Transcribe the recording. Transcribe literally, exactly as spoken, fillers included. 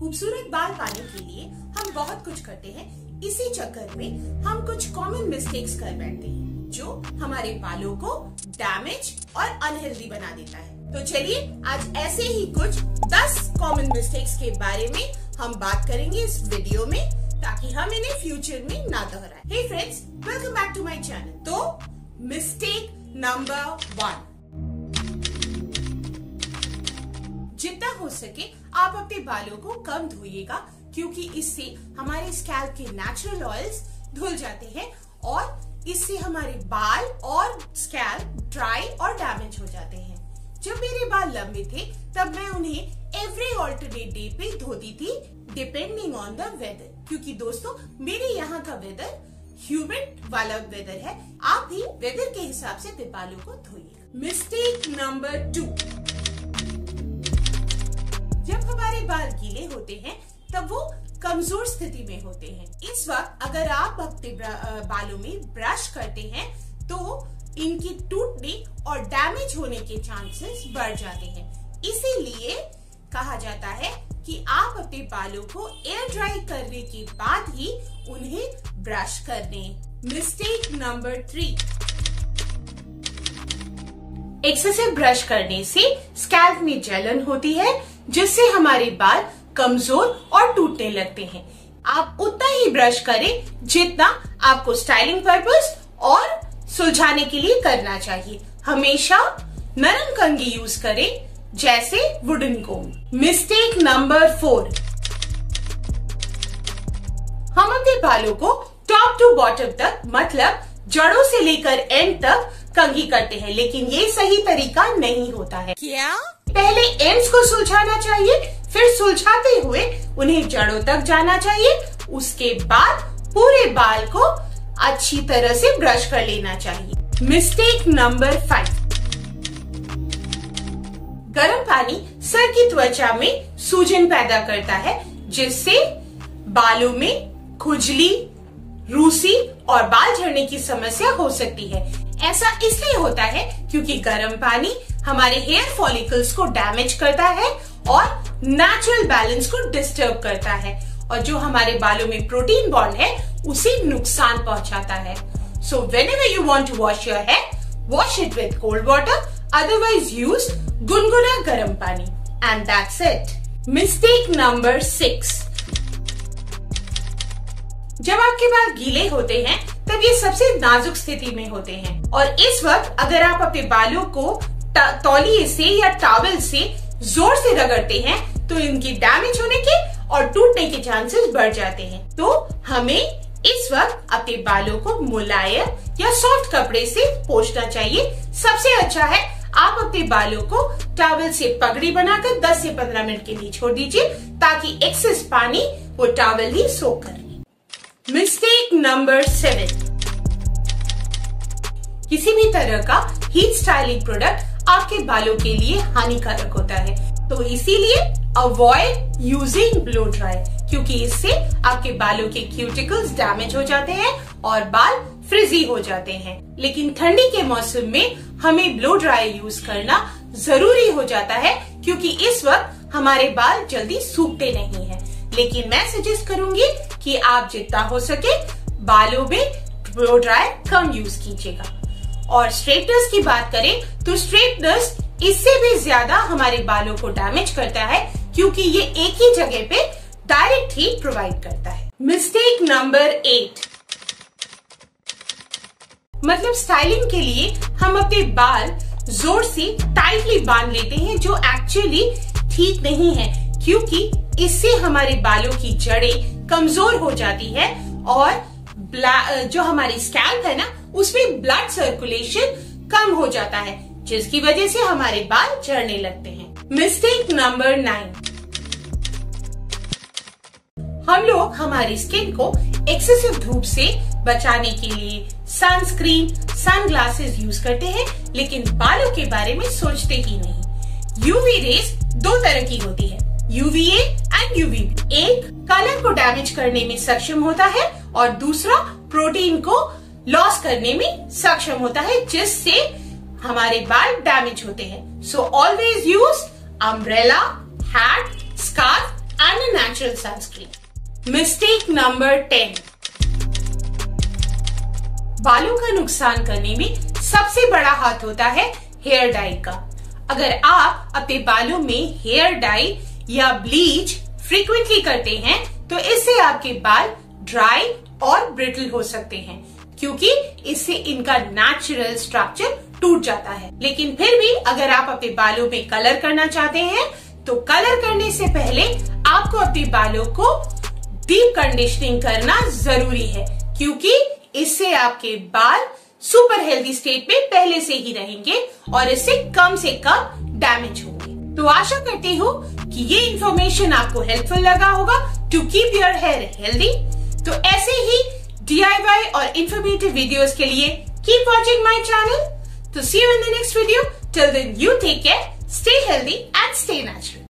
खूबसूरत बाल पाने के लिए हम बहुत कुछ करते हैं। इसी चक्कर में हम कुछ कॉमन मिस्टेक्स कर बैठते हैं जो हमारे बालों को डैमेज और अनहेल्दी बना देता है। तो चलिए आज ऐसे ही कुछ दस कॉमन मिस्टेक्स के बारे में हम बात करेंगे इस वीडियो में, ताकि हम इन्हें फ्यूचर में ना दोहराएं। Hey friends, welcome back to my channel. तो मिस्टेक नंबर वन, जितना हो सके आप अपने बालों को कम धोइएगा, क्योंकि इससे हमारे स्कैल्प के नेचुरल ऑयल्स धुल जाते हैं और इससे हमारे बाल और स्कैल्प ड्राई और डैमेज हो जाते हैं। जब मेरे बाल लंबे थे तब मैं उन्हें एवरी ऑल्टरनेट डे पे धोती थी, डिपेंडिंग ऑन द वेदर, क्योंकि दोस्तों मेरे यहाँ का वेदर ह्यूमिड वाला वेदर है। आप भी वेदर के हिसाब से अपने बालों को धोइएगा। मिस्टेक नंबर टू, जब हमारे बाल गीले होते हैं तब वो कमजोर स्थिति में होते हैं। इस वक्त अगर आप अपने बालों में ब्रश करते हैं तो इनकी टूटने और डैमेज होने के चांसेस बढ़ जाते हैं। इसीलिए कहा जाता है कि आप अपने बालों को एयर ड्राई करने के बाद ही उन्हें ब्रश कर दें। Mistake number three, excessive brush करने से स्कैल्प में जलन होती है, जिससे हमारे बाल कमजोर और टूटने लगते हैं। आप उतना ही ब्रश करें जितना आपको स्टाइलिंग पर्पस और सुलझाने के लिए करना चाहिए। हमेशा नरम कंघी यूज करें, जैसे wooden comb. Mistake number four, हम अपने बालों को टॉप टू बॉटम तक, मतलब जड़ों से लेकर एंड तक कंघी करते हैं, लेकिन ये सही तरीका नहीं होता है। क्या? पहले एंड्स को सुलझाना चाहिए, फिर सुलझाते हुए उन्हें जड़ों तक जाना चाहिए। उसके बाद पूरे बाल को अच्छी तरह से ब्रश कर लेना चाहिए। मिस्टेक नंबर फाइव, गर्म पानी सर की त्वचा में सूजन पैदा करता है, जिससे बालों में खुजली, रूसी और बाल झड़ने की समस्या हो सकती है। ऐसा इसलिए होता है क्योंकि गर्म पानी हमारे हेयर फॉलिकल्स को डैमेज करता है और नेचुरल बैलेंस को डिस्टर्ब करता है, और जो हमारे बालों में प्रोटीन बॉन्ड है उसे नुकसान पहुंचाता है। So whenever you want to wash your hair, wash it with cold water, otherwise use गुनगुना गर्म पानी, and that's it. Mistake number six, जब आपके बाल गीले होते हैं तब ये सबसे नाजुक स्थिति में होते हैं, और इस वक्त अगर आप अपने बालों को तौलिए से या टॉवल से जोर से रगड़ते हैं तो इनकी डैमेज होने के और टूटने के चांसेस बढ़ जाते हैं। तो हमें इस वक्त अपने बालों को मुलायम या सॉफ्ट कपड़े से पोंछना चाहिए। सबसे अच्छा है आप अपने बालों को टॉवल से पगड़ी बनाकर दस से पंद्रह मिनट के लिए छोड़ दीजिए, ताकि एक्सेस पानी वो टॉवल ही सोख कर ले। मिस्टेक नंबर सेवन, किसी भी तरह का हीट स्टाइलिंग प्रोडक्ट आपके बालों के लिए हानिकारक होता है, तो इसीलिए अवॉइड यूजिंग ब्लो ड्राई, क्योंकि इससे आपके बालों के क्यूटिकल्स डैमेज हो जाते हैं और बाल फ्रिजी हो जाते हैं। लेकिन ठंडी के मौसम में हमें ब्लो ड्राई यूज करना जरूरी हो जाता है, क्योंकि इस वक्त हमारे बाल जल्दी सूखते नहीं हैं। लेकिन मैं सजेस्ट करूंगी कि आप जितना हो सके बालों में ब्लो ड्राई कम यूज कीजिएगा। और स्ट्रेटनर्स की बात करें तो स्ट्रेटनर्स इससे भी ज्यादा हमारे बालों को डैमेज करता है, क्योंकि ये एक ही जगह पे डायरेक्ट हीट प्रोवाइड करता है। मिस्टेक नंबर एट, मतलब स्टाइलिंग के लिए हम अपने बाल जोर से टाइटली बांध लेते हैं, जो एक्चुअली ठीक नहीं है, क्योंकि इससे हमारे बालों की जड़ें कमजोर हो जाती है और जो हमारी स्कैल्प है ना, उसमें ब्लड सर्कुलेशन कम हो जाता है, जिसकी वजह से हमारे बाल झड़ने लगते हैं। मिस्टेक नंबर नाइन, हम लोग हमारी स्किन को एक्सेसिव धूप से बचाने के लिए सनस्क्रीन, सनग्लासेस यूज करते हैं, लेकिन बालों के बारे में सोचते ही नहीं। यूवी रेज दो तरह की होती है, यूवीए एंड यूवीबी। एक कलर को डैमेज करने में सक्षम होता है और दूसरा प्रोटीन को लॉस करने में सक्षम होता है, जिससे हमारे बाल डैमेज होते हैं। So always use umbrella, hat, scarf and a natural sunscreen. Mistake number ten. बालों का नुकसान करने में सबसे बड़ा हाथ होता है हेयर डाई का। अगर आप अपने बालों में हेयर डाई या ब्लीच फ्रीक्वेंटली करते हैं तो इससे आपके बाल ड्राई और ब्रिटल हो सकते हैं, क्योंकि इससे इनका नेचुरल स्ट्रक्चर टूट जाता है। लेकिन फिर भी अगर आप अपने बालों में कलर करना चाहते हैं तो कलर करने से पहले आपको अपने बालों को डीप कंडीशनिंग करना जरूरी है, क्योंकि इससे आपके बाल सुपर हेल्दी स्टेट में पहले से ही रहेंगे और इससे कम से कम डैमेज होंगे। तो आशा करती हूँ कि ये इंफॉर्मेशन आपको हेल्पफुल लगा होगा to keep your hair healthy. तो ऐसे ही डीआईवाई और इंफॉर्मेटिव वीडियोस के लिए कीप वॉचिंग माय चैनल। तो see you in the next video. Till then you take care, stay healthy and stay natural.